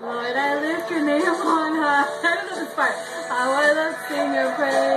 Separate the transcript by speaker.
Speaker 1: Lord, I lift your name on high. I don't know this part. How I love sing your praise.